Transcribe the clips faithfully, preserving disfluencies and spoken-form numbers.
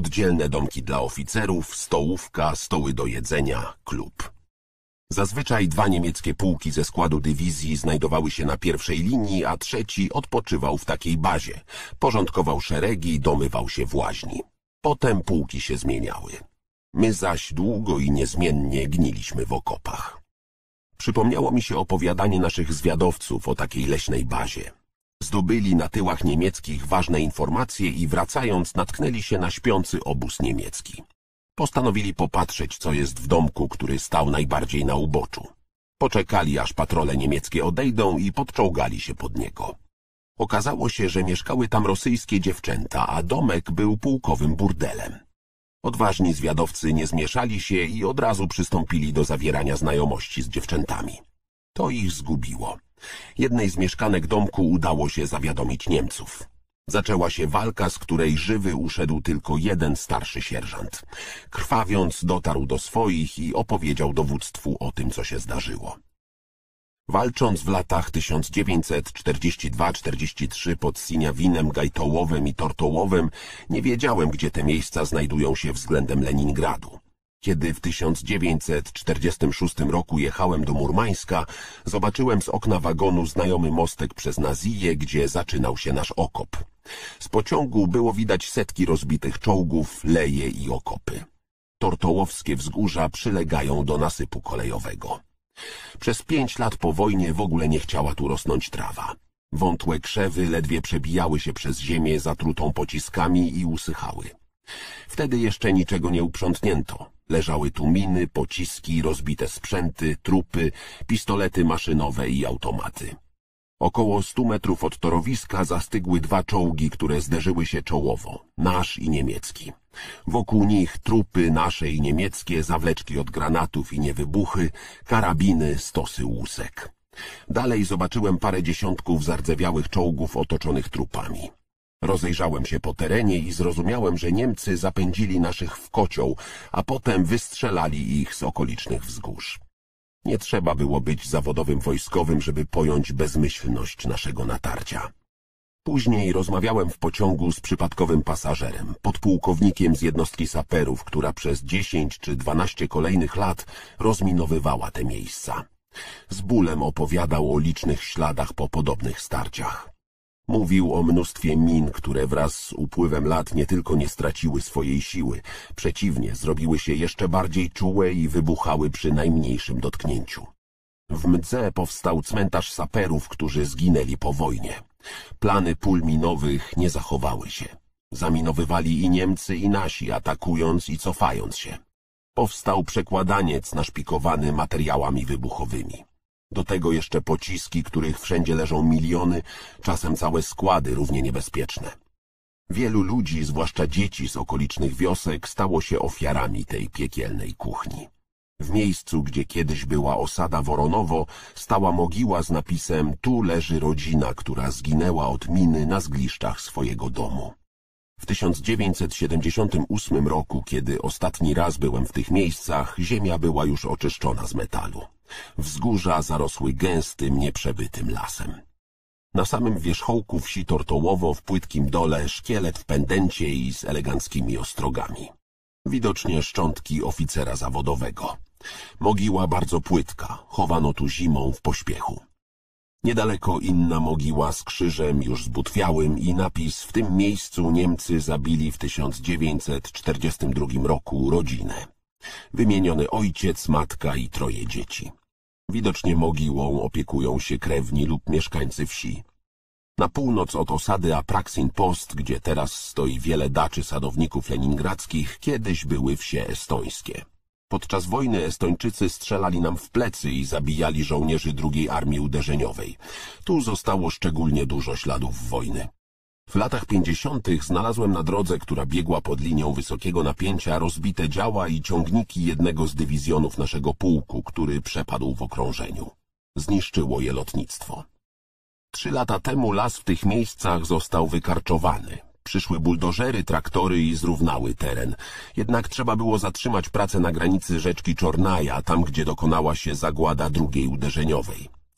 Oddzielne domki dla oficerów, stołówka, stoły do jedzenia, klub. Zazwyczaj dwa niemieckie pułki ze składu dywizji znajdowały się na pierwszej linii, a trzeci odpoczywał w takiej bazie. Porządkował szeregi, domywał się w łaźni. Potem pułki się zmieniały. My zaś długo i niezmiennie gniliśmy w okopach. Przypomniało mi się opowiadanie naszych zwiadowców o takiej leśnej bazie. Zdobyli na tyłach niemieckich ważne informacje i wracając natknęli się na śpiący obóz niemiecki. Postanowili popatrzeć, co jest w domku, który stał najbardziej na uboczu. Poczekali, aż patrole niemieckie odejdą i podczołgali się pod niego. Okazało się, że mieszkały tam rosyjskie dziewczęta, a domek był pułkowym burdelem. Odważni zwiadowcy nie zmieszali się i od razu przystąpili do zawierania znajomości z dziewczętami. To ich zgubiło. Jednej z mieszkanek domku udało się zawiadomić Niemców. Zaczęła się walka, z której żywy uszedł tylko jeden starszy sierżant. Krwawiąc dotarł do swoich i opowiedział dowództwu o tym, co się zdarzyło. Walcząc w latach tysiąc dziewięćset czterdziesty drugi czterdziesty trzeci pod Siniawinem, Gajtołowem i Tortołowem, nie wiedziałem, gdzie te miejsca znajdują się względem Leningradu. Kiedy w tysiąc dziewięćset czterdziestym szóstym roku jechałem do Murmańska, zobaczyłem z okna wagonu znajomy mostek przez Naziję, gdzie zaczynał się nasz okop. Z pociągu było widać setki rozbitych czołgów, leje i okopy. Tortołowskie wzgórza przylegają do nasypu kolejowego. Przez pięć lat po wojnie w ogóle nie chciała tu rosnąć trawa. Wątłe krzewy ledwie przebijały się przez ziemię zatrutą pociskami i usychały. Wtedy jeszcze niczego nie uprzątnięto. Leżały tu miny, pociski, rozbite sprzęty, trupy, pistolety maszynowe i automaty. Około stu metrów od torowiska zastygły dwa czołgi, które zderzyły się czołowo, nasz i niemiecki. Wokół nich trupy nasze i niemieckie, zawleczki od granatów i niewybuchy, karabiny, stosy łusek. Dalej zobaczyłem parę dziesiątków zardzewiałych czołgów otoczonych trupami. Rozejrzałem się po terenie i zrozumiałem, że Niemcy zapędzili naszych w kocioł, a potem wystrzelali ich z okolicznych wzgórz. Nie trzeba było być zawodowym wojskowym, żeby pojąć bezmyślność naszego natarcia. Później rozmawiałem w pociągu z przypadkowym pasażerem, podpułkownikiem z jednostki saperów, która przez dziesięć czy dwanaście kolejnych lat rozminowywała te miejsca. Z bólem opowiadał o licznych śladach po podobnych starciach. Mówił o mnóstwie min, które wraz z upływem lat nie tylko nie straciły swojej siły, przeciwnie, zrobiły się jeszcze bardziej czułe i wybuchały przy najmniejszym dotknięciu. W Mdze powstał cmentarz saperów, którzy zginęli po wojnie. Plany pól minowych nie zachowały się. Zaminowywali i Niemcy, i nasi, atakując i cofając się. Powstał przekładaniec naszpikowany materiałami wybuchowymi. Do tego jeszcze pociski, których wszędzie leżą miliony, czasem całe składy równie niebezpieczne. Wielu ludzi, zwłaszcza dzieci z okolicznych wiosek, stało się ofiarami tej piekielnej kuchni. W miejscu, gdzie kiedyś była osada Woronowo, stała mogiła z napisem „Tu leży rodzina, która zginęła od miny na zgliszczach swojego domu”. W tysiąc dziewięćset siedemdziesiątym ósmym roku, kiedy ostatni raz byłem w tych miejscach, ziemia była już oczyszczona z metalu. Wzgórza zarosły gęstym, nieprzebytym lasem. Na samym wierzchołku wsi Tortołowo w płytkim dole szkielet w pendencie i z eleganckimi ostrogami. Widocznie szczątki oficera zawodowego. Mogiła bardzo płytka, chowano tu zimą w pośpiechu. Niedaleko inna mogiła z krzyżem już zbutwiałym i napis „W tym miejscu Niemcy zabili w tysiąc dziewięćset czterdziestym drugim roku rodzinę”. Wymieniony ojciec, matka i troje dzieci. Widocznie mogiłą opiekują się krewni lub mieszkańcy wsi. Na północ od osady Apraksin Post, gdzie teraz stoi wiele daczy sadowników leningradzkich, kiedyś były wsie estońskie. Podczas wojny Estończycy strzelali nam w plecy i zabijali żołnierzy drugiej Armii Uderzeniowej. Tu zostało szczególnie dużo śladów wojny. W latach pięćdziesiątych znalazłem na drodze, która biegła pod linią wysokiego napięcia, rozbite działa i ciągniki jednego z dywizjonów naszego pułku, który przepadł w okrążeniu. Zniszczyło je lotnictwo. Trzy lata temu las w tych miejscach został wykarczowany. Przyszły buldożery, traktory i zrównały teren. Jednak trzeba było zatrzymać pracę na granicy rzeczki Czornaja, tam gdzie dokonała się zagłada drugiej uderzeniowej.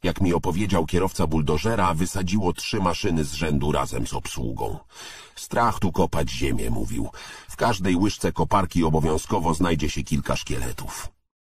Jak mi opowiedział kierowca buldożera, wysadziło trzy maszyny z rzędu razem z obsługą. Strach tu kopać ziemię, mówił. W każdej łyżce koparki obowiązkowo znajdzie się kilka szkieletów.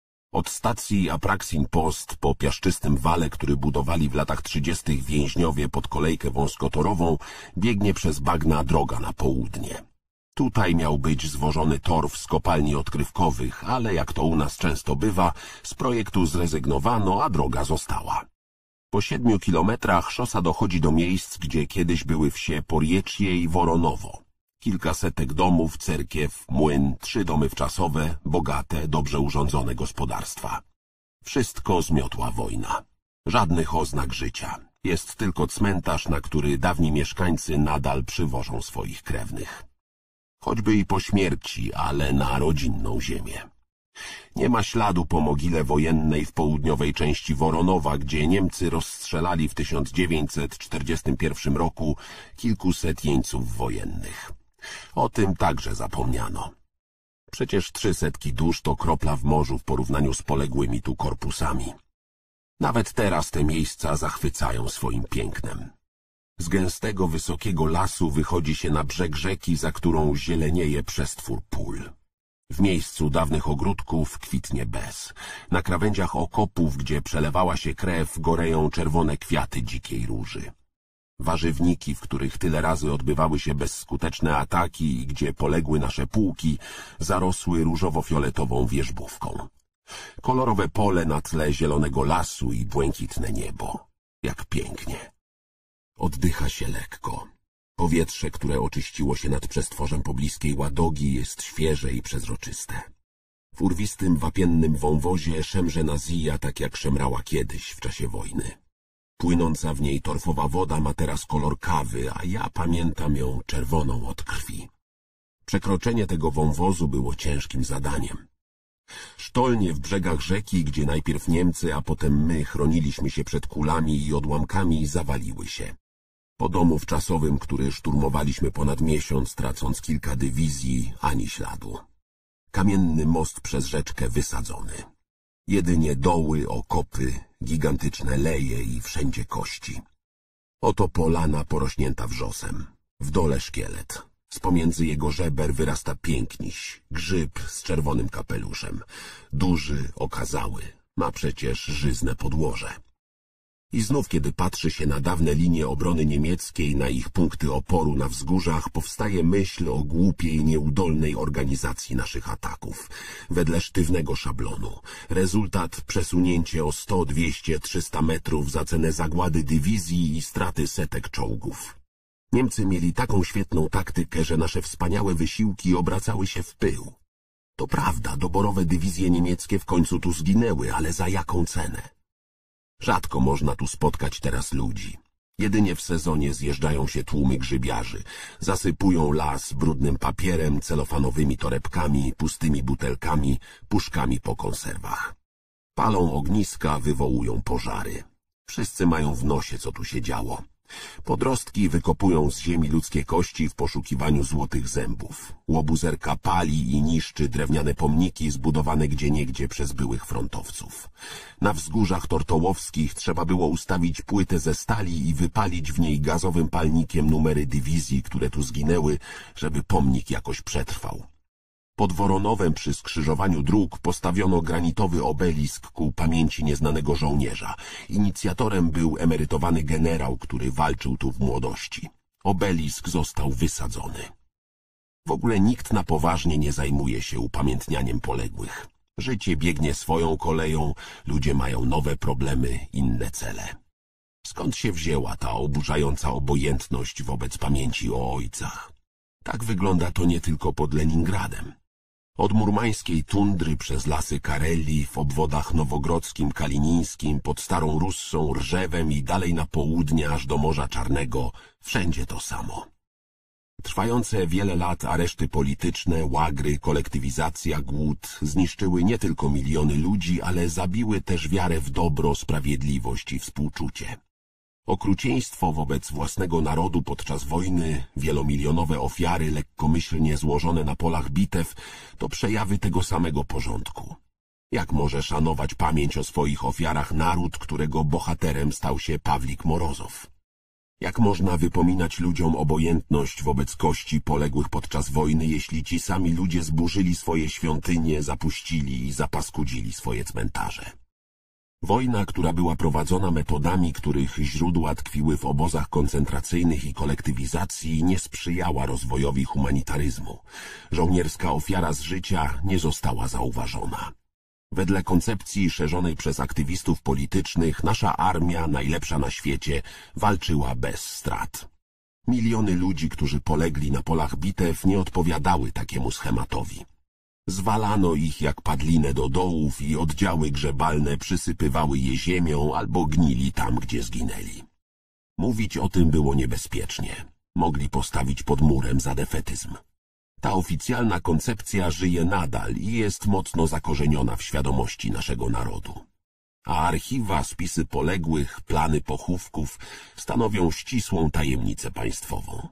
Od stacji Apraksin Post po piaszczystym wale, który budowali w latach trzydziestych więźniowie pod kolejkę wąskotorową, biegnie przez bagna droga na południe. Tutaj miał być zwożony torf z kopalni odkrywkowych, ale jak to u nas często bywa, z projektu zrezygnowano, a droga została. Po siedmiu kilometrach szosa dochodzi do miejsc, gdzie kiedyś były wsie Porieczje i Woronowo. Kilkasetek domów, cerkiew, młyn, trzy domy wczasowe, bogate, dobrze urządzone gospodarstwa. Wszystko zmiotła wojna. Żadnych oznak życia. Jest tylko cmentarz, na który dawni mieszkańcy nadal przywożą swoich krewnych. Choćby i po śmierci, ale na rodzinną ziemię. Nie ma śladu po mogile wojennej w południowej części Woronowa, gdzie Niemcy rozstrzelali w tysiąc dziewięćset czterdziestym pierwszym roku kilkuset jeńców wojennych. O tym także zapomniano. Przecież trzy setki dusz to kropla w morzu w porównaniu z poległymi tu korpusami. Nawet teraz te miejsca zachwycają swoim pięknem. Z gęstego, wysokiego lasu wychodzi się na brzeg rzeki, za którą zielenieje przestwór pól. W miejscu dawnych ogródków kwitnie bez. Na krawędziach okopów, gdzie przelewała się krew, goreją czerwone kwiaty dzikiej róży. Warzywniki, w których tyle razy odbywały się bezskuteczne ataki i gdzie poległy nasze pułki, zarosły różowo-fioletową wierzbówką. Kolorowe pole na tle zielonego lasu i błękitne niebo. Jak pięknie. Oddycha się lekko. Powietrze, które oczyściło się nad przestworzem pobliskiej Ładogi, jest świeże i przezroczyste. W urwistym, wapiennym wąwozie szemrze Nazija tak jak szemrała kiedyś w czasie wojny. Płynąca w niej torfowa woda ma teraz kolor kawy, a ja pamiętam ją czerwoną od krwi. Przekroczenie tego wąwozu było ciężkim zadaniem. Sztolnie w brzegach rzeki, gdzie najpierw Niemcy, a potem my chroniliśmy się przed kulami i odłamkami, zawaliły się. Po domu wczasowym, który szturmowaliśmy ponad miesiąc, tracąc kilka dywizji, ani śladu. Kamienny most przez rzeczkę wysadzony. Jedynie doły, okopy, gigantyczne leje i wszędzie kości. Oto polana porośnięta wrzosem. W dole szkielet. Z pomiędzy jego żeber wyrasta piękniś, grzyb z czerwonym kapeluszem. Duży, okazały. Ma przecież żyzne podłoże. I znów, kiedy patrzy się na dawne linie obrony niemieckiej, na ich punkty oporu na wzgórzach, powstaje myśl o głupiej, nieudolnej organizacji naszych ataków. Wedle sztywnego szablonu. Rezultat przesunięcie o sto, dwieście, trzysta metrów za cenę zagłady dywizji i straty setek czołgów. Niemcy mieli taką świetną taktykę, że nasze wspaniałe wysiłki obracały się w pył. To prawda, doborowe dywizje niemieckie w końcu tu zginęły, ale za jaką cenę? Rzadko można tu spotkać teraz ludzi. Jedynie w sezonie zjeżdżają się tłumy grzybiarzy. Zasypują las brudnym papierem, celofanowymi torebkami, pustymi butelkami, puszkami po konserwach. Palą ogniska, wywołują pożary. Wszyscy mają w nosie, co tu się działo. Podrostki wykopują z ziemi ludzkie kości w poszukiwaniu złotych zębów. Łobuzerka pali i niszczy drewniane pomniki zbudowane gdzieniegdzie przez byłych frontowców. Na wzgórzach tortołowskich trzeba było ustawić płytę ze stali i wypalić w niej gazowym palnikiem numery dywizji, które tu zginęły, żeby pomnik jakoś przetrwał. Pod Woronowem przy skrzyżowaniu dróg postawiono granitowy obelisk ku pamięci nieznanego żołnierza. Inicjatorem był emerytowany generał, który walczył tu w młodości. Obelisk został wysadzony. W ogóle nikt na poważnie nie zajmuje się upamiętnianiem poległych. Życie biegnie swoją koleją, ludzie mają nowe problemy, inne cele. Skąd się wzięła ta oburzająca obojętność wobec pamięci o ojcach? Tak wygląda to nie tylko pod Leningradem. Od murmańskiej tundry przez lasy Karelii, w obwodach nowogrodzkim, kalinińskim, pod Starą Russą, Rżewem i dalej na południe aż do Morza Czarnego, wszędzie to samo. Trwające wiele lat areszty polityczne, łagry, kolektywizacja, głód zniszczyły nie tylko miliony ludzi, ale zabiły też wiarę w dobro, sprawiedliwość i współczucie. Okrucieństwo wobec własnego narodu podczas wojny, wielomilionowe ofiary lekkomyślnie złożone na polach bitew to przejawy tego samego porządku. Jak może szanować pamięć o swoich ofiarach naród, którego bohaterem stał się Pawlik Morozow? Jak można wypominać ludziom obojętność wobec kości poległych podczas wojny, jeśli ci sami ludzie zburzyli swoje świątynie, zapuścili i zapaskudzili swoje cmentarze? Wojna, która była prowadzona metodami, których źródła tkwiły w obozach koncentracyjnych i kolektywizacji, nie sprzyjała rozwojowi humanitaryzmu. Żołnierska ofiara z życia nie została zauważona. Wedle koncepcji szerzonej przez aktywistów politycznych, nasza armia, najlepsza na świecie, walczyła bez strat. Miliony ludzi, którzy polegli na polach bitew, nie odpowiadały takiemu schematowi. Zwalano ich jak padlinę do dołów i oddziały grzebalne przysypywały je ziemią albo gnili tam, gdzie zginęli. Mówić o tym było niebezpiecznie. Mogli postawić pod murem za defetyzm. Ta oficjalna koncepcja żyje nadal i jest mocno zakorzeniona w świadomości naszego narodu. A archiwa, spisy poległych, plany pochówków stanowią ścisłą tajemnicę państwową.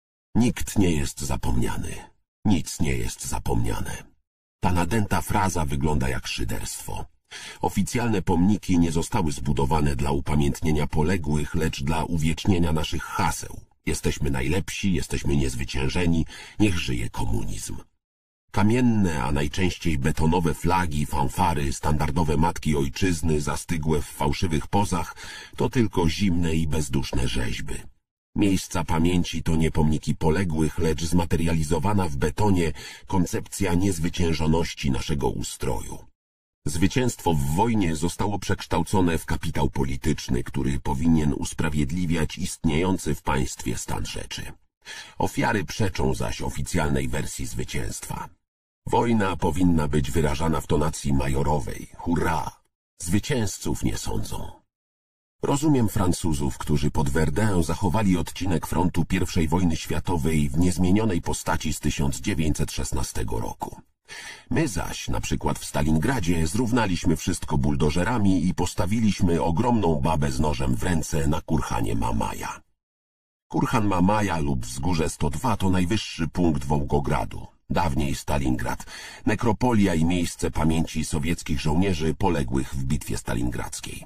Nikt nie jest zapomniany. Nic nie jest zapomniane. Ta nadęta fraza wygląda jak szyderstwo. Oficjalne pomniki nie zostały zbudowane dla upamiętnienia poległych, lecz dla uwiecznienia naszych haseł. Jesteśmy najlepsi, jesteśmy niezwyciężeni, niech żyje komunizm. Kamienne, a najczęściej betonowe flagi, fanfary, standardowe matki ojczyzny zastygłe w fałszywych pozach to tylko zimne i bezduszne rzeźby. Miejsca pamięci to nie pomniki poległych, lecz zmaterializowana w betonie koncepcja niezwyciężoności naszego ustroju. Zwycięstwo w wojnie zostało przekształcone w kapitał polityczny, który powinien usprawiedliwiać istniejący w państwie stan rzeczy. Ofiary przeczą zaś oficjalnej wersji zwycięstwa. Wojna powinna być wyrażana w tonacji majorowej. Hurra! Zwycięzców nie sądzą. Rozumiem Francuzów, którzy pod Verdun zachowali odcinek frontu pierwszej wojny światowej w niezmienionej postaci z tysiąc dziewięćset szesnastego roku. My zaś, na przykład w Stalingradzie, zrównaliśmy wszystko buldożerami i postawiliśmy ogromną babę z nożem w ręce na kurhanie Mamaja. Kurhan Mamaja lub Wzgórze sto dwa to najwyższy punkt Wołgogradu, dawniej Stalingrad, nekropolia i miejsce pamięci sowieckich żołnierzy poległych w bitwie stalingradzkiej.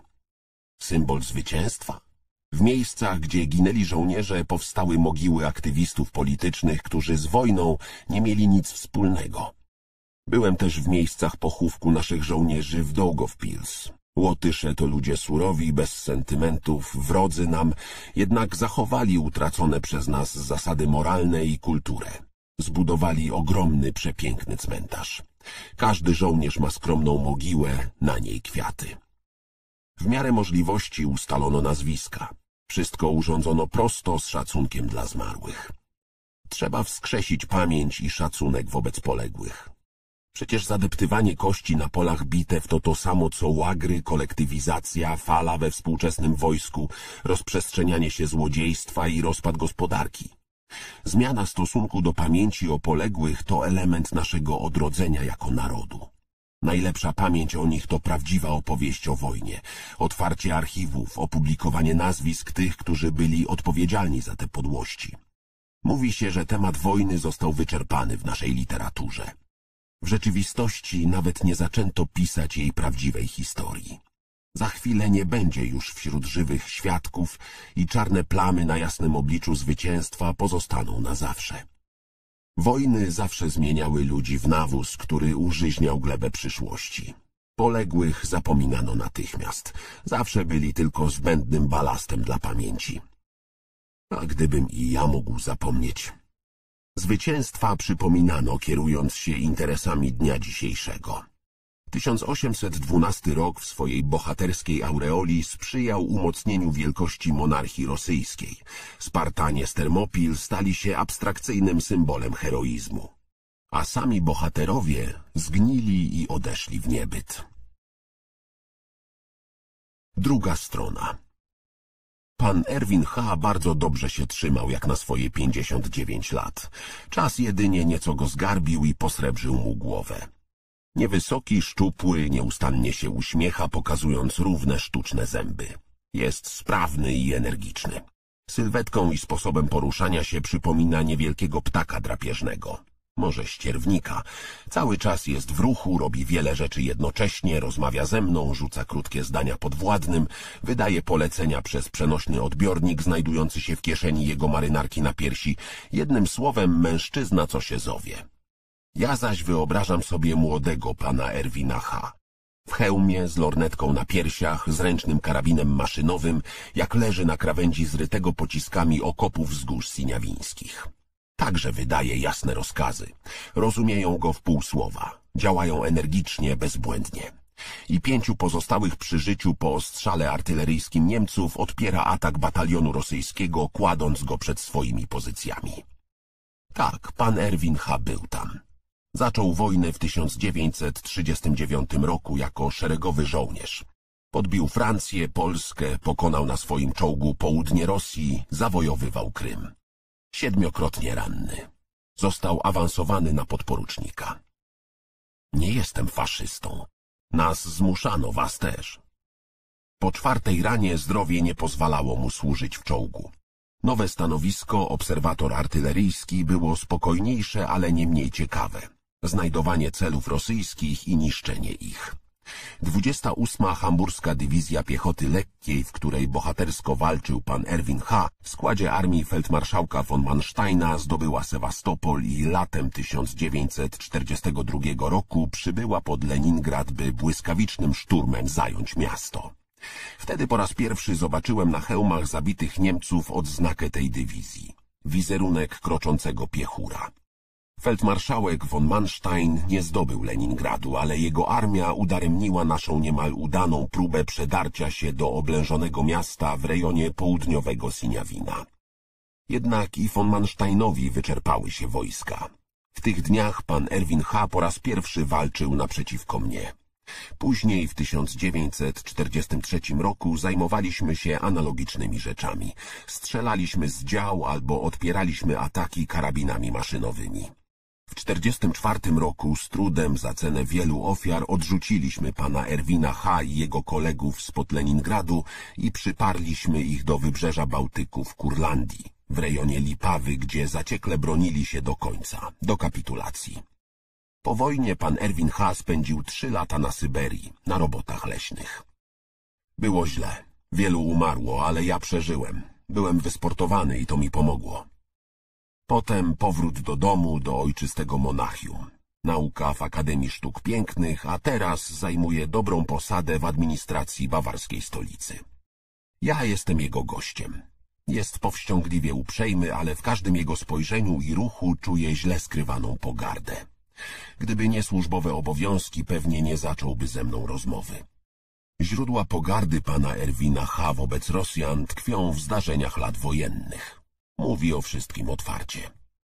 Symbol zwycięstwa? W miejscach, gdzie ginęli żołnierze, powstały mogiły aktywistów politycznych, którzy z wojną nie mieli nic wspólnego. Byłem też w miejscach pochówku naszych żołnierzy w Daugavpils. Łotysze to ludzie surowi, bez sentymentów, wrodzy nam, jednak zachowali utracone przez nas zasady moralne i kulturę. Zbudowali ogromny, przepiękny cmentarz. Każdy żołnierz ma skromną mogiłę, na niej kwiaty. W miarę możliwości ustalono nazwiska. Wszystko urządzono prosto, z szacunkiem dla zmarłych. Trzeba wskrzesić pamięć i szacunek wobec poległych. Przecież zadeptywanie kości na polach bitew to to samo co łagry, kolektywizacja, fala we współczesnym wojsku, rozprzestrzenianie się złodziejstwa i rozpad gospodarki. Zmiana stosunku do pamięci o poległych to element naszego odrodzenia jako narodu. Najlepsza pamięć o nich to prawdziwa opowieść o wojnie, otwarcie archiwów, opublikowanie nazwisk tych, którzy byli odpowiedzialni za te podłości. Mówi się, że temat wojny został wyczerpany w naszej literaturze. W rzeczywistości nawet nie zaczęto pisać jej prawdziwej historii. Za chwilę nie będzie już wśród żywych świadków i czarne plamy na jasnym obliczu zwycięstwa pozostaną na zawsze. Wojny zawsze zmieniały ludzi w nawóz, który użyźniał glebę przyszłości. Poległych zapominano natychmiast. Zawsze byli tylko zbędnym balastem dla pamięci. A gdybym i ja mógł zapomnieć... Zwycięstwa przypominano, kierując się interesami dnia dzisiejszego. tysiąc osiemset dwunasty rok w swojej bohaterskiej aureoli sprzyjał umocnieniu wielkości monarchii rosyjskiej. Spartanie z Termopil stali się abstrakcyjnym symbolem heroizmu. A sami bohaterowie zgnili i odeszli w niebyt. Druga strona. Pan Erwin H. bardzo dobrze się trzymał jak na swoje pięćdziesiąt dziewięć lat. Czas jedynie nieco go zgarbił i posrebrzył mu głowę. Niewysoki, szczupły, nieustannie się uśmiecha, pokazując równe, sztuczne zęby. Jest sprawny i energiczny. Sylwetką i sposobem poruszania się przypomina niewielkiego ptaka drapieżnego. Może ścierwnika. Cały czas jest w ruchu, robi wiele rzeczy jednocześnie, rozmawia ze mną, rzuca krótkie zdania podwładnym, wydaje polecenia przez przenośny odbiornik znajdujący się w kieszeni jego marynarki na piersi. Jednym słowem, mężczyzna, co się zowie. Ja zaś wyobrażam sobie młodego pana Erwina H. W hełmie, z lornetką na piersiach, z ręcznym karabinem maszynowym, jak leży na krawędzi zrytego pociskami okopu wzgórz Siniawińskich. Także wydaje jasne rozkazy. Rozumieją go w pół słowa. Działają energicznie, bezbłędnie. I pięciu pozostałych przy życiu po ostrzale artyleryjskim Niemców odpiera atak batalionu rosyjskiego, kładąc go przed swoimi pozycjami. Tak, pan Erwin H. był tam. Zaczął wojnę w tysiąc dziewięćset trzydziestym dziewiątym roku jako szeregowy żołnierz. Podbił Francję, Polskę, pokonał na swoim czołgu południe Rosji, zawojowywał Krym. Siedmiokrotnie ranny. Został awansowany na podporucznika. Nie jestem faszystą. Nas zmuszano, was też. Po czwartej ranie zdrowie nie pozwalało mu służyć w czołgu. Nowe stanowisko, obserwator artyleryjski, było spokojniejsze, ale nie mniej ciekawe. Znajdowanie celów rosyjskich i niszczenie ich. dwudziesta ósma Hamburska Dywizja Piechoty Lekkiej, w której bohatersko walczył pan Erwin H., w składzie armii feldmarszałka von Mansteina zdobyła Sewastopol i latem tysiąc dziewięćset czterdziestego drugiego roku przybyła pod Leningrad, by błyskawicznym szturmem zająć miasto. Wtedy po raz pierwszy zobaczyłem na hełmach zabitych Niemców odznakę tej dywizji. Wizerunek kroczącego piechura. Feldmarszałek von Manstein nie zdobył Leningradu, ale jego armia udaremniła naszą niemal udaną próbę przedarcia się do oblężonego miasta w rejonie południowego Siniawina. Jednak i von Mansteinowi wyczerpały się wojska. W tych dniach pan Erwin H. po raz pierwszy walczył naprzeciwko mnie. Później w tysiąc dziewięćset czterdziestym trzecim roku zajmowaliśmy się analogicznymi rzeczami. Strzelaliśmy z dział albo odpieraliśmy ataki karabinami maszynowymi. W czterdziestym czwartym roku z trudem za cenę wielu ofiar odrzuciliśmy pana Erwina H. i jego kolegów spod Leningradu i przyparliśmy ich do wybrzeża Bałtyku w Kurlandii, w rejonie Lipawy, gdzie zaciekle bronili się do końca, do kapitulacji. Po wojnie pan Erwin H. spędził trzy lata na Syberii, na robotach leśnych. Było źle. Wielu umarło, ale ja przeżyłem. Byłem wysportowany i to mi pomogło. Potem powrót do domu, do ojczystego Monachium. Nauka w Akademii Sztuk Pięknych, a teraz zajmuję dobrą posadę w administracji bawarskiej stolicy. Ja jestem jego gościem. Jest powściągliwie uprzejmy, ale w każdym jego spojrzeniu i ruchu czuję źle skrywaną pogardę. Gdyby nie służbowe obowiązki, pewnie nie zacząłby ze mną rozmowy. Źródła pogardy pana Erwina H. wobec Rosjan tkwią w zdarzeniach lat wojennych. Mówi o wszystkim otwarcie.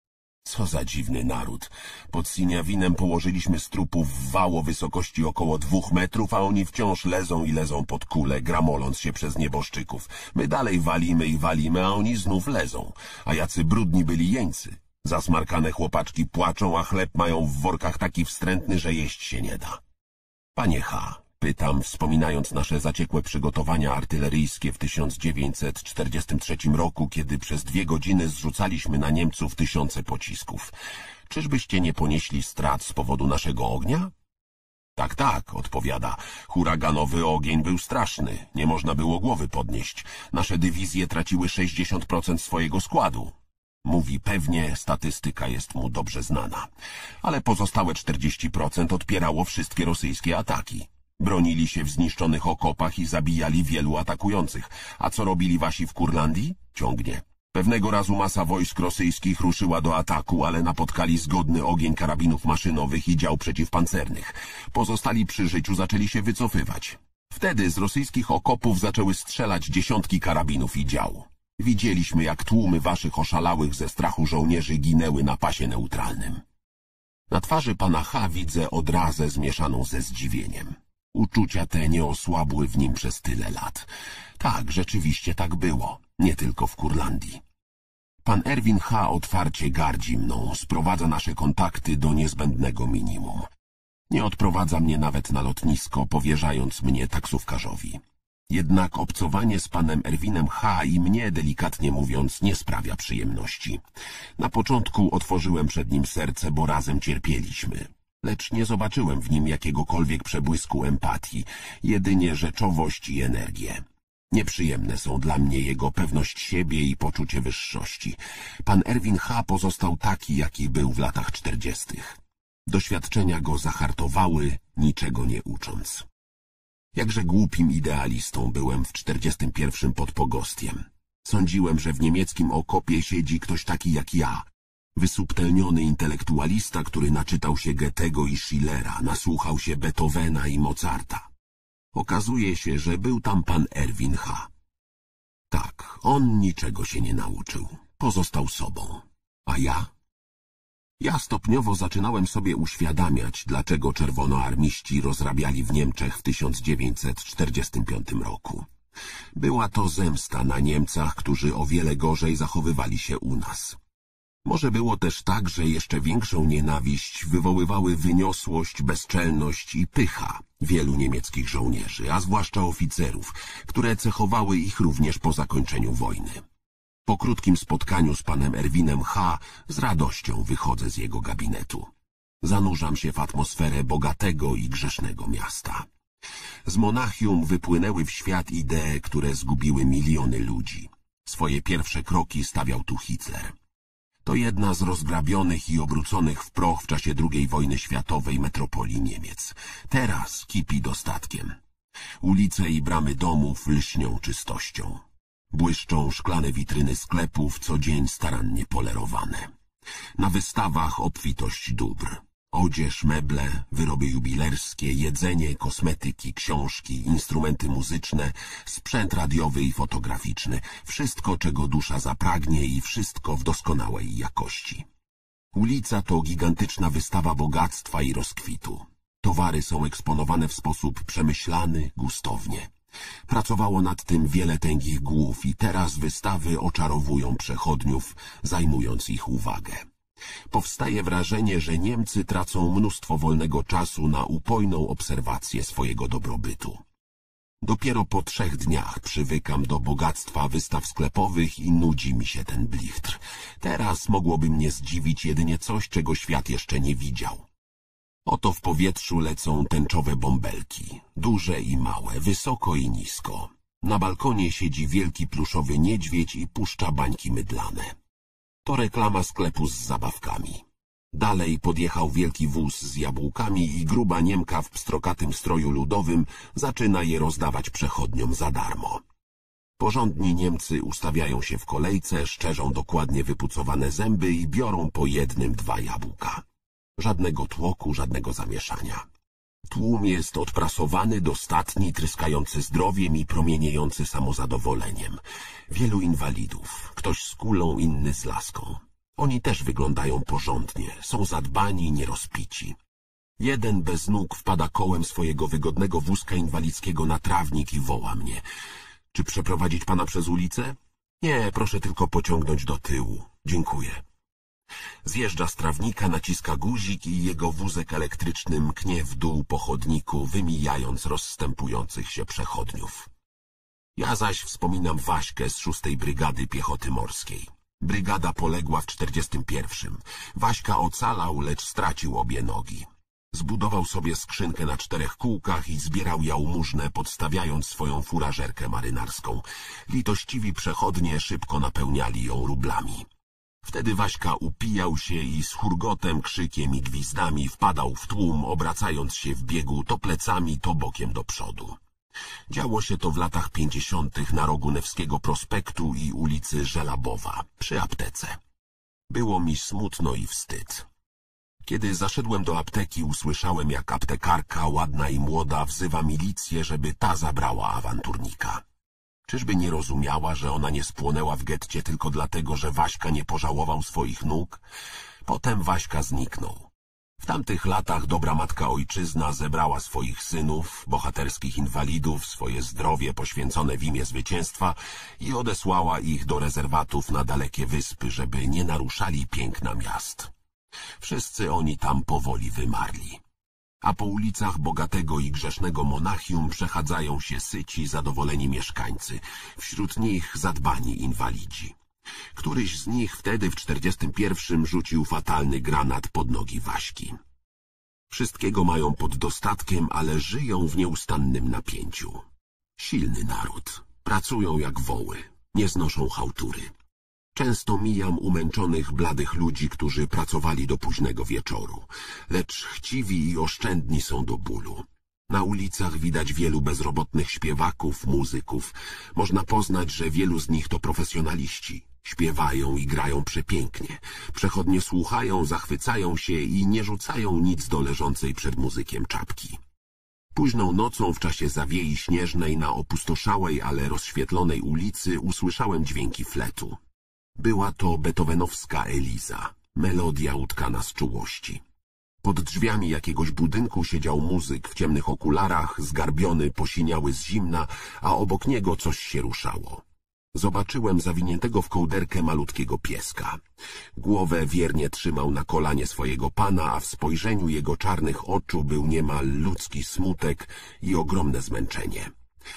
Co za dziwny naród. Pod Siniawinem położyliśmy z trupów wał o wysokości około dwóch metrów, a oni wciąż lezą i lezą pod kulę, gramoląc się przez nieboszczyków. My dalej walimy i walimy, a oni znów lezą. A jacy brudni byli jeńcy. Zasmarkane chłopaczki płaczą, a chleb mają w workach taki wstrętny, że jeść się nie da. Panie H., pytam, wspominając nasze zaciekłe przygotowania artyleryjskie w tysiąc dziewięćset czterdziestym trzecim roku, kiedy przez dwie godziny zrzucaliśmy na Niemców tysiące pocisków. Czyżbyście nie ponieśli strat z powodu naszego ognia? Tak, tak, odpowiada. Huraganowy ogień był straszny. Nie można było głowy podnieść. Nasze dywizje traciły sześćdziesiąt procent swojego składu. Mówi pewnie, statystyka jest mu dobrze znana. Ale pozostałe czterdzieści procent odpierało wszystkie rosyjskie ataki. Bronili się w zniszczonych okopach i zabijali wielu atakujących. A co robili wasi w Kurlandii? Ciągnie. Pewnego razu masa wojsk rosyjskich ruszyła do ataku, ale napotkali zgodny ogień karabinów maszynowych i dział przeciwpancernych. Pozostali przy życiu zaczęli się wycofywać. Wtedy z rosyjskich okopów zaczęły strzelać dziesiątki karabinów i dział. Widzieliśmy, jak tłumy waszych oszalałych ze strachu żołnierzy ginęły na pasie neutralnym. Na twarzy pana H. widzę odrazę zmieszaną ze zdziwieniem. Uczucia te nie osłabły w nim przez tyle lat. Tak, rzeczywiście tak było, nie tylko w Kurlandii. Pan Erwin H. otwarcie gardzi mną, sprowadza nasze kontakty do niezbędnego minimum. Nie odprowadza mnie nawet na lotnisko, powierzając mnie taksówkarzowi. Jednak obcowanie z panem Erwinem H. i mnie, delikatnie mówiąc, nie sprawia przyjemności. Na początku otworzyłem przed nim serce, bo razem cierpieliśmy. Lecz nie zobaczyłem w nim jakiegokolwiek przebłysku empatii, jedynie rzeczowość i energię. Nieprzyjemne są dla mnie jego pewność siebie i poczucie wyższości. Pan Erwin H. pozostał taki, jaki był w latach czterdziestych. Doświadczenia go zahartowały, niczego nie ucząc. Jakże głupim idealistą byłem w czterdziestym pierwszym pod Pogostiem. Sądziłem, że w niemieckim okopie siedzi ktoś taki jak ja, wysubtelniony intelektualista, który naczytał się Goethego i Schillera, nasłuchał się Beethovena i Mozarta. Okazuje się, że był tam pan Erwin H. Tak, on niczego się nie nauczył. Pozostał sobą. A ja? Ja stopniowo zaczynałem sobie uświadamiać, dlaczego czerwonoarmiści rozrabiali w Niemczech w tysiąc dziewięćset czterdziestym piątym roku. Była to zemsta na Niemcach, którzy o wiele gorzej zachowywali się u nas. Może było też tak, że jeszcze większą nienawiść wywoływały wyniosłość, bezczelność i pycha wielu niemieckich żołnierzy, a zwłaszcza oficerów, które cechowały ich również po zakończeniu wojny. Po krótkim spotkaniu z panem Erwinem H. z radością wychodzę z jego gabinetu. Zanurzam się w atmosferę bogatego i grzesznego miasta. Z Monachium wypłynęły w świat idee, które zgubiły miliony ludzi. Swoje pierwsze kroki stawiał tu Hitler. To jedna z rozgrabionych i obróconych w proch w czasie drugiej wojny światowej metropolii Niemiec. Teraz kipi dostatkiem. Ulice i bramy domów lśnią czystością. Błyszczą szklane witryny sklepów, co dzień starannie polerowane. Na wystawach obfitość dóbr. Odzież, meble, wyroby jubilerskie, jedzenie, kosmetyki, książki, instrumenty muzyczne, sprzęt radiowy i fotograficzny. Wszystko, czego dusza zapragnie i wszystko w doskonałej jakości. Ulica to gigantyczna wystawa bogactwa i rozkwitu. Towary są eksponowane w sposób przemyślany, gustownie. Pracowało nad tym wiele tęgich głów i teraz wystawy oczarowują przechodniów, zajmując ich uwagę. Powstaje wrażenie, że Niemcy tracą mnóstwo wolnego czasu na upojną obserwację swojego dobrobytu. Dopiero po trzech dniach przywykam do bogactwa wystaw sklepowych i nudzi mi się ten blichtr. Teraz mogłoby mnie zdziwić jedynie coś, czego świat jeszcze nie widział. Oto w powietrzu lecą tęczowe bąbelki, duże i małe, wysoko i nisko. Na balkonie siedzi wielki pluszowy niedźwiedź i puszcza bańki mydlane. To reklama sklepu z zabawkami. Dalej podjechał wielki wóz z jabłkami i gruba Niemka w pstrokatym stroju ludowym zaczyna je rozdawać przechodniom za darmo. Porządni Niemcy ustawiają się w kolejce, szczerzą dokładnie wypucowane zęby i biorą po jednym dwa jabłka. Żadnego tłoku, żadnego zamieszania. Tłum jest odprasowany, dostatni, tryskający zdrowiem i promieniejący samozadowoleniem. Wielu inwalidów, ktoś z kulą, inny z laską. Oni też wyglądają porządnie, są zadbani, nierozpici. Jeden bez nóg wpada kołem swojego wygodnego wózka inwalidzkiego na trawnik i woła mnie. Czy przeprowadzić pana przez ulicę? Nie, proszę tylko pociągnąć do tyłu. Dziękuję. Zjeżdża z trawnika, naciska guzik i jego wózek elektryczny mknie w dół po chodniku, wymijając rozstępujących się przechodniów. Ja zaś wspominam Waśkę z szóstej Brygady Piechoty Morskiej. Brygada poległa w czterdziestym pierwszym. Waśka ocalał, lecz stracił obie nogi. Zbudował sobie skrzynkę na czterech kółkach i zbierał jałmużnę, podstawiając swoją furażerkę marynarską. Litościwi przechodnie szybko napełniali ją rublami. Wtedy Waśka upijał się i z hurgotem, krzykiem i gwizdami wpadał w tłum, obracając się w biegu to plecami, to bokiem do przodu. Działo się to w latach pięćdziesiątych na rogu Newskiego Prospektu i ulicy Żelabowa, przy aptece. Było mi smutno i wstyd. Kiedy zaszedłem do apteki, usłyszałem, jak aptekarka, ładna i młoda, wzywa milicję, żeby ta zabrała awanturnika. Czyżby nie rozumiała, że ona nie spłonęła w getcie tylko dlatego, że Waśka nie pożałował swoich nóg? Potem Waśka zniknął. W tamtych latach dobra matka ojczyzna zebrała swoich synów, bohaterskich inwalidów, swoje zdrowie poświęcone w imię zwycięstwa i odesłała ich do rezerwatów na dalekie wyspy, żeby nie naruszali piękna miast. Wszyscy oni tam powoli wymarli. a po ulicach bogatego i grzesznego Monachium przechadzają się syci, zadowoleni mieszkańcy, wśród nich zadbani inwalidzi. Któryś z nich wtedy w czterdziestym pierwszym rzucił fatalny granat pod nogi Waśki. Wszystkiego mają pod dostatkiem, ale żyją w nieustannym napięciu. Silny naród. Pracują jak woły. Nie znoszą chałtury. Często mijam umęczonych, bladych ludzi, którzy pracowali do późnego wieczoru, lecz chciwi i oszczędni są do bólu. Na ulicach widać wielu bezrobotnych śpiewaków, muzyków. Można poznać, że wielu z nich to profesjonaliści. Śpiewają i grają przepięknie. Przechodnie słuchają, zachwycają się i nie rzucają nic do leżącej przed muzykiem czapki. Późną nocą w czasie zawiei śnieżnej na opustoszałej, ale rozświetlonej ulicy usłyszałem dźwięki fletu. Była to beethovenowska Eliza, melodia utkana z czułości. Pod drzwiami jakiegoś budynku siedział muzyk w ciemnych okularach, zgarbiony, posiniały z zimna, a obok niego coś się ruszało. Zobaczyłem zawiniętego w kołderkę malutkiego pieska. Głowę wiernie trzymał na kolanie swojego pana, a w spojrzeniu jego czarnych oczu był niemal ludzki smutek i ogromne zmęczenie.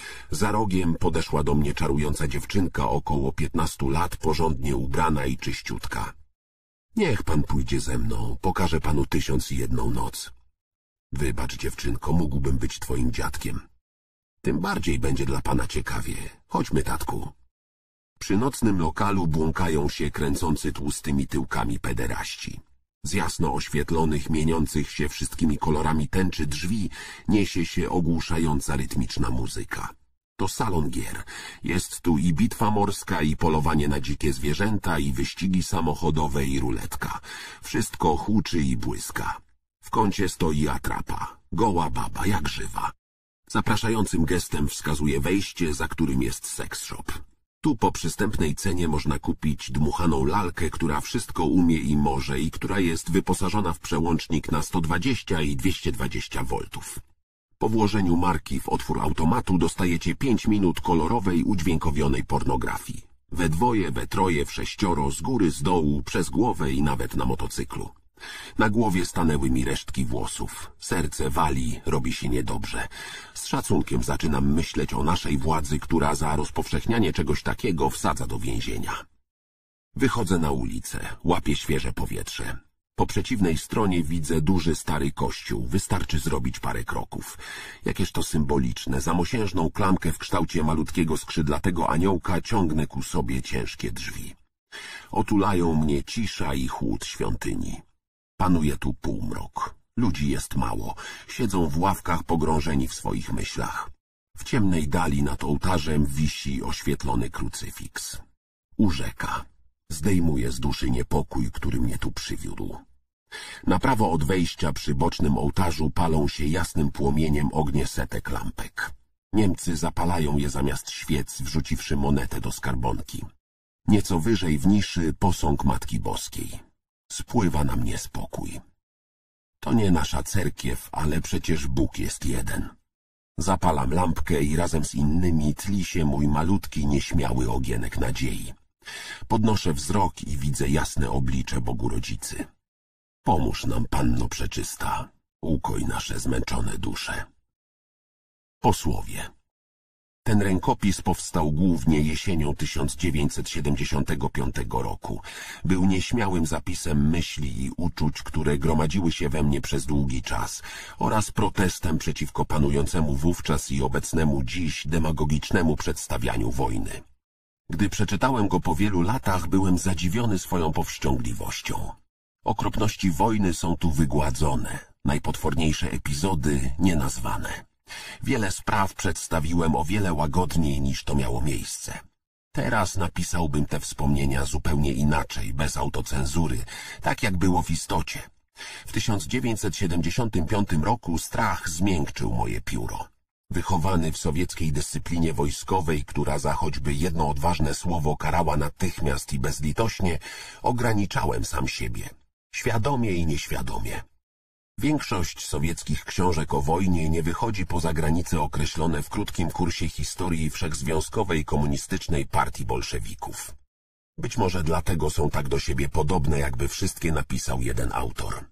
Za rogiem podeszła do mnie czarująca dziewczynka około piętnastu lat, porządnie ubrana i czyściutka. Niech pan pójdzie ze mną, pokażę panu tysiąc i jedną noc. Wybacz, dziewczynko, mógłbym być twoim dziadkiem. Tym bardziej będzie dla pana ciekawie. Chodźmy, tatku. Przy nocnym lokalu błąkają się kręcący tłustymi tyłkami pederaści. Z jasno oświetlonych, mieniących się wszystkimi kolorami tęczy drzwi niesie się ogłuszająca rytmiczna muzyka. To salon gier. Jest tu i bitwa morska, i polowanie na dzikie zwierzęta, i wyścigi samochodowe, i ruletka. Wszystko huczy i błyska. W kącie stoi atrapa. Goła baba, jak żywa. Zapraszającym gestem wskazuje wejście, za którym jest sex shop. Tu po przystępnej cenie można kupić dmuchaną lalkę, która wszystko umie i może i która jest wyposażona w przełącznik na sto dwadzieścia i dwieście dwadzieścia woltów. Po włożeniu marki w otwór automatu dostajecie pięć minut kolorowej, udźwiękowionej pornografii. We dwoje, we troje, w sześcioro, z góry, z dołu, przez głowę i nawet na motocyklu. Na głowie stanęły mi resztki włosów. Serce wali, robi się niedobrze. Z szacunkiem zaczynam myśleć o naszej władzy, która za rozpowszechnianie czegoś takiego wsadza do więzienia. Wychodzę na ulicę, łapię świeże powietrze. Po przeciwnej stronie widzę duży stary kościół. Wystarczy zrobić parę kroków. Jakież to symboliczne. Za mosiężną klamkę w kształcie malutkiego skrzydlatego aniołka ciągnę ku sobie ciężkie drzwi. Otulają mnie cisza i chłód świątyni. Panuje tu półmrok. Ludzi jest mało. Siedzą w ławkach pogrążeni w swoich myślach. W ciemnej dali nad ołtarzem wisi oświetlony krucyfiks. Urzeka. Zdejmuje z duszy niepokój, który mnie tu przywiódł. Na prawo od wejścia przy bocznym ołtarzu palą się jasnym płomieniem ognie setek lampek. Niemcy zapalają je zamiast świec, wrzuciwszy monetę do skarbonki. Nieco wyżej w niszy posąg Matki Boskiej. Spływa na mnie spokój. To nie nasza cerkiew, ale przecież Bóg jest jeden. Zapalam lampkę i razem z innymi tli się mój malutki, nieśmiały ogienek nadziei. Podnoszę wzrok i widzę jasne oblicze Bogu Rodzicy. Pomóż nam, Panno Przeczysta, ukoj nasze zmęczone dusze. Posłowie. Ten rękopis powstał głównie jesienią tysiąc dziewięćset siedemdziesiątego piątego roku. Był nieśmiałym zapisem myśli i uczuć, które gromadziły się we mnie przez długi czas, oraz protestem przeciwko panującemu wówczas i obecnemu dziś demagogicznemu przedstawianiu wojny. Gdy przeczytałem go po wielu latach, byłem zadziwiony swoją powściągliwością. Okropności wojny są tu wygładzone, najpotworniejsze epizody nienazwane. Wiele spraw przedstawiłem o wiele łagodniej, niż to miało miejsce. Teraz napisałbym te wspomnienia zupełnie inaczej, bez autocenzury, tak jak było w istocie. W tysiąc dziewięćset siedemdziesiątym piątym roku strach zmiękczył moje pióro. Wychowany w sowieckiej dyscyplinie wojskowej, która za choćby jedno odważne słowo karała natychmiast i bezlitośnie, ograniczałem sam siebie. Świadomie i nieświadomie. Większość sowieckich książek o wojnie nie wychodzi poza granice określone w krótkim kursie historii Wszechzwiązkowej Komunistycznej Partii Bolszewików. Być może dlatego są tak do siebie podobne, jakby wszystkie napisał jeden autor.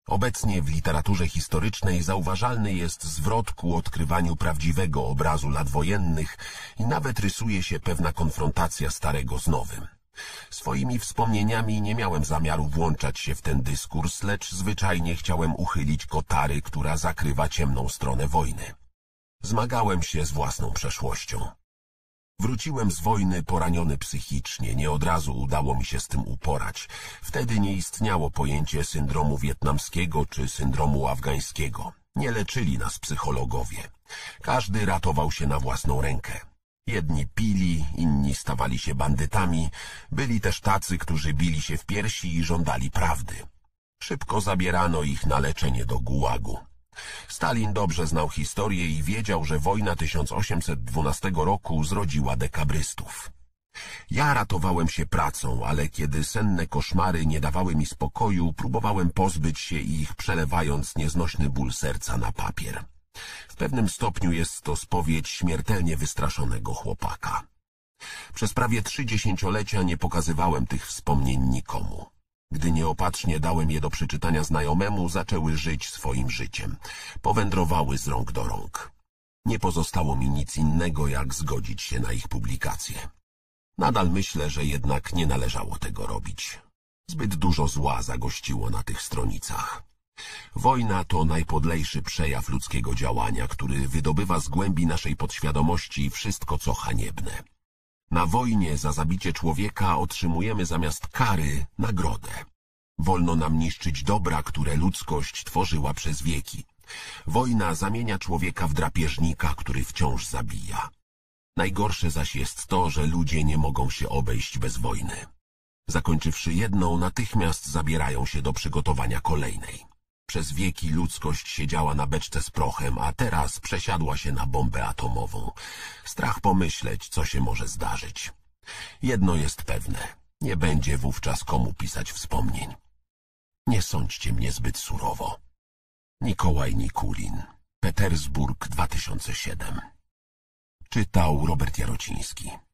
Obecnie w literaturze historycznej zauważalny jest zwrot ku odkrywaniu prawdziwego obrazu lat wojennych i nawet rysuje się pewna konfrontacja starego z nowym. Swoimi wspomnieniami nie miałem zamiaru włączać się w ten dyskurs, lecz zwyczajnie chciałem uchylić kotary, która zakrywa ciemną stronę wojny. Zmagałem się z własną przeszłością. Wróciłem z wojny poraniony psychicznie, nie od razu udało mi się z tym uporać. Wtedy nie istniało pojęcie syndromu wietnamskiego czy syndromu afgańskiego. Nie leczyli nas psychologowie. Każdy ratował się na własną rękę. Jedni pili, inni stawali się bandytami. Byli też tacy, którzy bili się w piersi i żądali prawdy. Szybko zabierano ich na leczenie do gułagu. Stalin dobrze znał historię i wiedział, że wojna tysiąc osiemset dwunastego roku zrodziła dekabrystów. Ja ratowałem się pracą, ale kiedy senne koszmary nie dawały mi spokoju, próbowałem pozbyć się ich, przelewając nieznośny ból serca na papier. W pewnym stopniu jest to spowiedź śmiertelnie wystraszonego chłopaka. Przez prawie trzy dziesięciolecia nie pokazywałem tych wspomnień nikomu. Gdy nieopatrznie dałem je do przeczytania znajomemu, zaczęły żyć swoim życiem. Powędrowały z rąk do rąk. Nie pozostało mi nic innego, jak zgodzić się na ich publikację. Nadal myślę, że jednak nie należało tego robić. Zbyt dużo zła zagościło na tych stronicach. Wojna to najpodlejszy przejaw ludzkiego działania, który wydobywa z głębi naszej podświadomości wszystko, co haniebne. Na wojnie za zabicie człowieka otrzymujemy zamiast kary nagrodę. Wolno nam niszczyć dobra, które ludzkość tworzyła przez wieki. Wojna zamienia człowieka w drapieżnika, który wciąż zabija. Najgorsze zaś jest to, że ludzie nie mogą się obejść bez wojny. Zakończywszy jedną, natychmiast zabierają się do przygotowania kolejnej. Przez wieki ludzkość siedziała na beczce z prochem, a teraz przesiadła się na bombę atomową. Strach pomyśleć, co się może zdarzyć. Jedno jest pewne. Nie będzie wówczas komu pisać wspomnień. Nie sądźcie mnie zbyt surowo. Nikołaj Nikulin. Petersburg dwa tysiące siedem. Czytał Robert Jarociński.